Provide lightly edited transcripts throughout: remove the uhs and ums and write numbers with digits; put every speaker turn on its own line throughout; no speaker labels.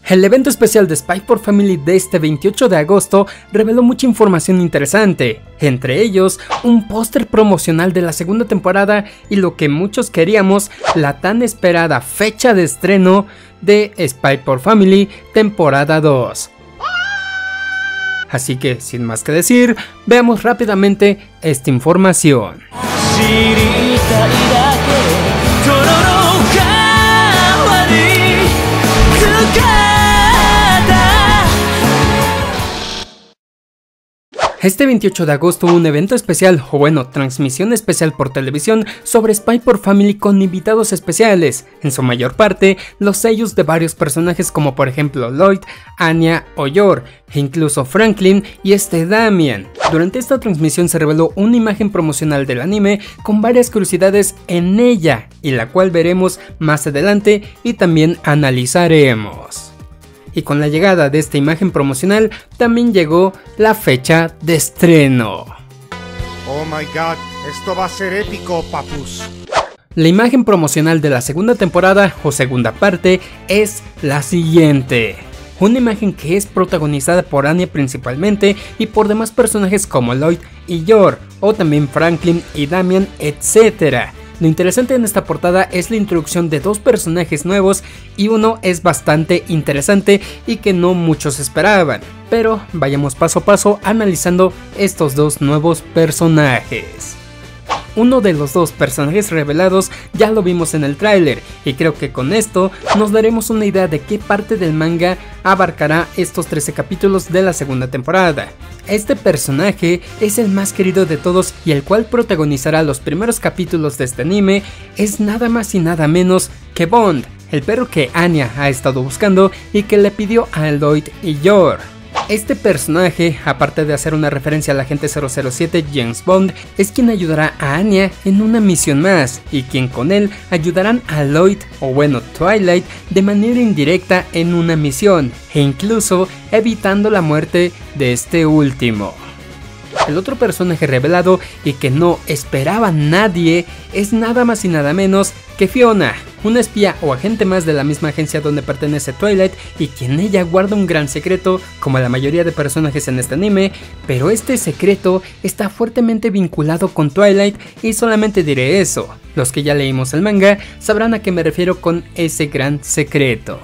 El evento especial de Spy x Family de este 28 de agosto reveló mucha información interesante, entre ellos un póster promocional de la segunda temporada y lo que muchos queríamos, la tan esperada fecha de estreno de Spy x Family temporada 2. Así que sin más que decir, veamos rápidamente esta información. Este 28 de agosto hubo un evento especial, o bueno, transmisión especial por televisión sobre Spy x Family con invitados especiales, en su mayor parte los sellos de varios personajes como por ejemplo Lloyd, Anya o Yor, e incluso Franklin y Damian. Durante esta transmisión se reveló una imagen promocional del anime con varias curiosidades en ella, y la cual veremos más adelante y también analizaremos. Y con la llegada de esta imagen promocional también llegó la fecha de estreno.
Oh my god, esto va a ser épico, papus.
La imagen promocional de la segunda temporada o segunda parte es la siguiente. Una imagen que es protagonizada por Anya principalmente y por demás personajes como Lloyd y Yor, o también Franklin y Damian, etc. Lo interesante en esta portada es la introducción de dos personajes nuevos y uno es bastante interesante y que no muchos esperaban, pero vayamos paso a paso analizando estos dos nuevos personajes. Uno de los dos personajes revelados ya lo vimos en el tráiler y creo que con esto nos daremos una idea de qué parte del manga abarcará estos 13 capítulos de la segunda temporada. Este personaje es el más querido de todos y el cual protagonizará los primeros capítulos de este anime es nada más y nada menos que Bond, el perro que Anya ha estado buscando y que le pidió a Lloyd y Yor. Este personaje, aparte de hacer una referencia al agente 007 James Bond, es quien ayudará a Anya en una misión más y quien con él ayudarán a Lloyd, o bueno Twilight, de manera indirecta en una misión e incluso evitando la muerte de este último. El otro personaje revelado y que no esperaba nadie es nada más y nada menos que Fiona, una espía o agente más de la misma agencia donde pertenece Twilight y quien ella guarda un gran secreto como la mayoría de personajes en este anime, pero este secreto está fuertemente vinculado con Twilight y solamente diré eso. Los que ya leímos el manga sabrán a qué me refiero con ese gran secreto.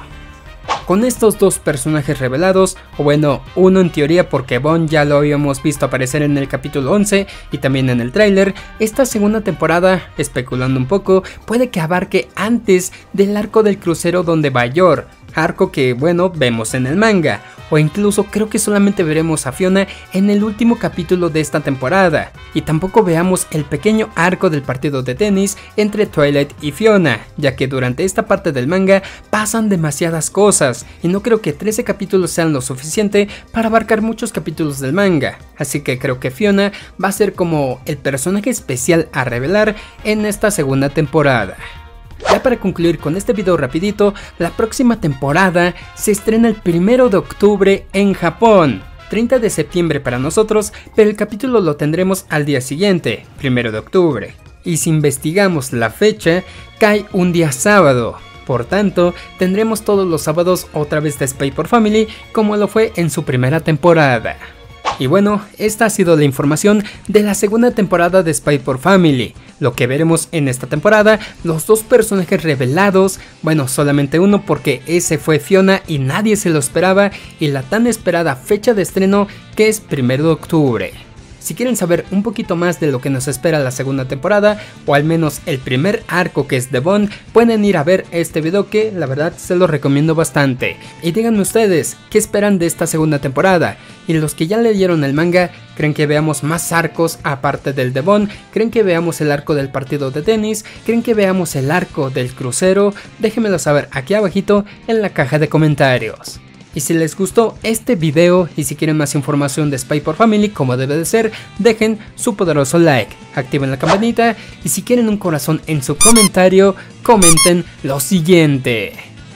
Con estos dos personajes revelados, o bueno, uno en teoría porque Bond ya lo habíamos visto aparecer en el capítulo 11 y también en el tráiler, esta segunda temporada, especulando un poco, puede que abarque antes del arco del crucero donde va Yor, arco que bueno, vemos en el manga, o incluso creo que solamente veremos a Fiona en el último capítulo de esta temporada, y tampoco veamos el pequeño arco del partido de tenis entre Twilight y Fiona, ya que durante esta parte del manga pasan demasiadas cosas, y no creo que 13 capítulos sean lo suficiente para abarcar muchos capítulos del manga, así que creo que Fiona va a ser como el personaje especial a revelar en esta segunda temporada. Ya para concluir con este video rapidito, la próxima temporada se estrena el 1 de octubre en Japón, 30 de septiembre para nosotros, pero el capítulo lo tendremos al día siguiente, 1 de octubre. Y si investigamos la fecha, cae un día sábado, por tanto tendremos todos los sábados otra vez de Spy x Family como lo fue en su primera temporada. Y bueno, esta ha sido la información de la segunda temporada de Spy x Family. Lo que veremos en esta temporada, los dos personajes revelados, bueno, solamente uno porque ese fue Fiona y nadie se lo esperaba, y la tan esperada fecha de estreno que es 1 de octubre. Si quieren saber un poquito más de lo que nos espera la segunda temporada, o al menos el primer arco que es de Bond, pueden ir a ver este video que la verdad se lo recomiendo bastante. Y díganme ustedes, ¿qué esperan de esta segunda temporada? Y los que ya leyeron el manga, ¿creen que veamos más arcos aparte del de Bond? ¿Creen que veamos el arco del partido de tenis? ¿Creen que veamos el arco del crucero? Déjenmelo saber aquí abajito en la caja de comentarios. Y si les gustó este video y si quieren más información de Spy x Family como debe de ser, dejen su poderoso like, activen la campanita y si quieren un corazón en su comentario, comenten lo siguiente.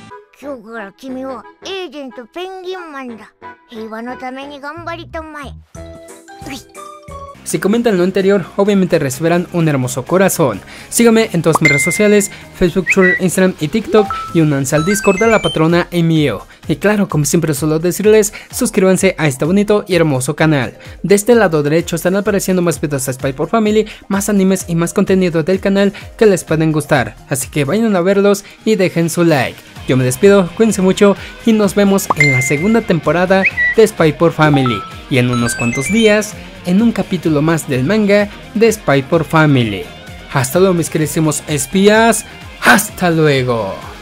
Si comentan lo anterior, obviamente recibirán un hermoso corazón. Síganme en todas mis redes sociales, Facebook, Twitter, Instagram y TikTok, y únanse al Discord de la patrona Emio. Y claro, como siempre suelo decirles, suscríbanse a este bonito y hermoso canal. De este lado derecho están apareciendo más videos de Spy x Family, más animes y más contenido del canal que les pueden gustar. Así que vayan a verlos y dejen su like. Yo me despido, cuídense mucho y nos vemos en la segunda temporada de Spy x Family. Y en unos cuantos días, en un capítulo más del manga de Spy x Family. Hasta luego mis queridísimos espías, hasta luego.